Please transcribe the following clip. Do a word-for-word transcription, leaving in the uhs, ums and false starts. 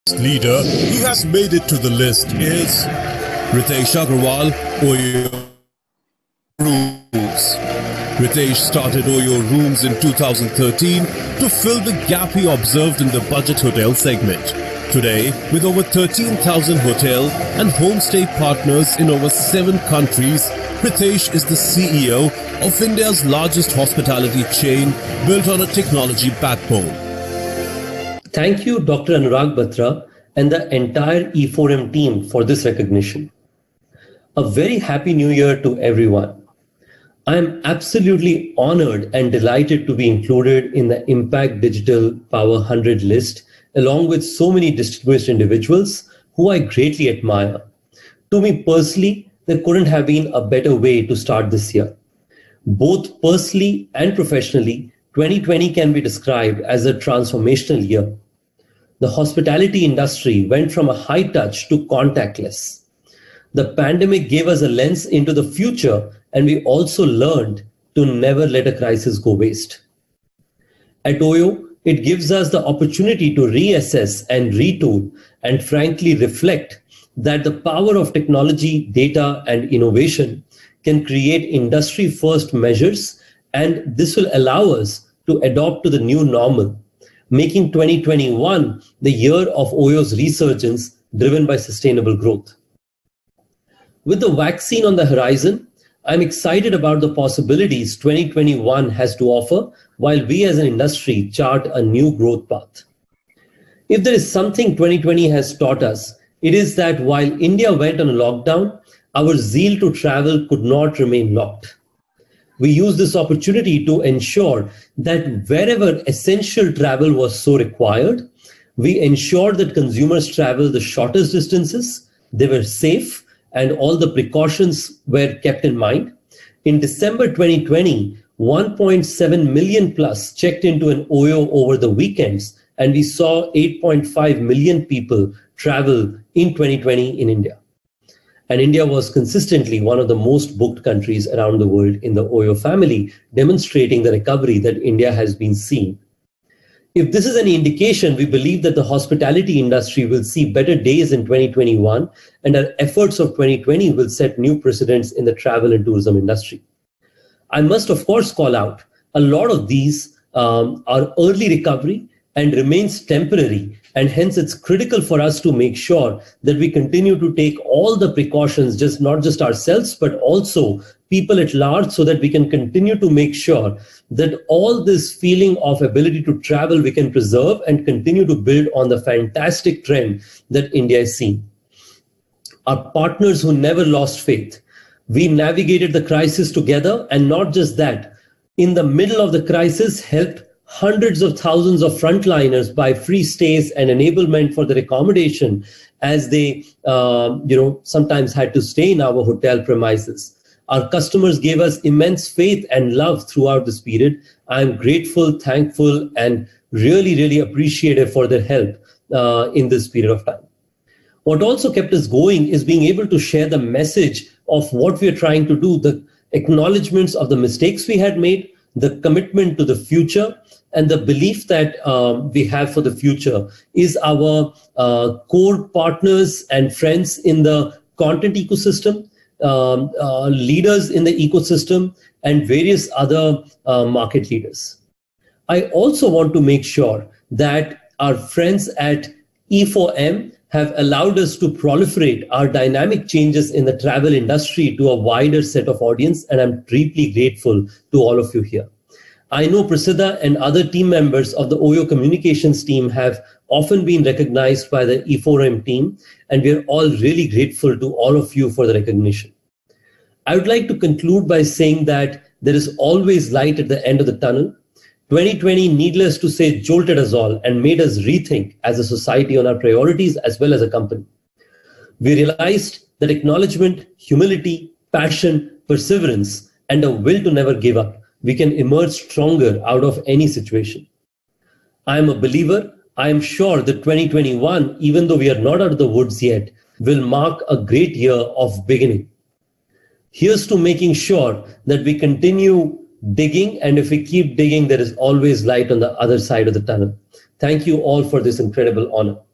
leader who has made it to the list is Ritesh Agarwal, O Y O Rooms. Ritesh started O Y O Rooms in two thousand thirteen to fill the gap he observed in the budget hotel segment. Today, with over thirteen thousand hotel and homestay partners in over seven countries, Ritesh is the C E O of India's largest hospitality chain built on a technology backbone. Thank you, Doctor Anurag Batra and the entire E four M team for this recognition. A very happy new year to everyone. I am absolutely honored and delighted to be included in the Impact Digital Power one hundred list, along with so many distinguished individuals who I greatly admire. To me personally, there couldn't have been a better way to start this year. Both personally and professionally, twenty twenty can be described as a transformational year. The hospitality industry went from a high touch to contactless. The pandemic gave us a lens into the future, and we also learned to never let a crisis go waste. At O Y O, it gives us the opportunity to reassess and retool and frankly reflect that the power of technology, data, and innovation can create industry-first measures, and this will allow us to adopt to the new normal, making twenty twenty-one the year of O Y O's resurgence driven by sustainable growth. With the vaccine on the horizon, I'm excited about the possibilities twenty twenty-one has to offer while we as an industry chart a new growth path. If there is something twenty twenty has taught us, it is that while India went on a lockdown, our zeal to travel could not remain locked. We used this opportunity to ensure that wherever essential travel was so required, we ensured that consumers traveled the shortest distances, they were safe, and all the precautions were kept in mind. In December twenty twenty, one point seven million plus checked into an O Y O over the weekends, and we saw eight point five million people travel in twenty twenty in India. And India was consistently one of the most booked countries around the world in the O Y O family, demonstrating the recovery that India has been seeing. If this is any indication, we believe that the hospitality industry will see better days in twenty twenty-one, and our efforts of twenty twenty will set new precedents in the travel and tourism industry. I must, of course, call out a lot of these um, are early recovery and remains temporary, and hence it's critical for us to make sure that we continue to take all the precautions, just not just ourselves, but also people at large, so that we can continue to make sure that all this feeling of ability to travel we can preserve and continue to build on the fantastic trend that India is seeing. Our partners who never lost faith, we navigated the crisis together, and not just that, in the middle of the crisis helped hundreds of thousands of frontliners by free stays and enablement for their accommodation as they uh, you know, sometimes had to stay in our hotel premises. Our customers gave us immense faith and love throughout this period. I'm grateful, thankful, and really, really appreciative for their help uh, in this period of time. What also kept us going is being able to share the message of what we are trying to do, the acknowledgements of the mistakes we had made, the commitment to the future, and the belief that um, we have for the future is our uh, core partners and friends in the content ecosystem, um, uh, leaders in the ecosystem, and various other uh, market leaders. I also want to make sure that our friends at E four M have allowed us to proliferate our dynamic changes in the travel industry to a wider set of audience, and I'm deeply grateful to all of you here. I know Prasiddha and other team members of the O Y O communications team have often been recognized by the E four M team, and we are all really grateful to all of you for the recognition. I would like to conclude by saying that there is always light at the end of the tunnel. twenty twenty, needless to say, jolted us all and made us rethink as a society on our priorities as well as a company. We realized that acknowledgement, humility, passion, perseverance, and a will to never give up, we can emerge stronger out of any situation. I am a believer. I am sure that twenty twenty-one, even though we are not out of the woods yet, will mark a great year of beginning. Here's to making sure that we continue digging, and if we keep digging, there is always light on the other side of the tunnel. Thank you all for this incredible honor.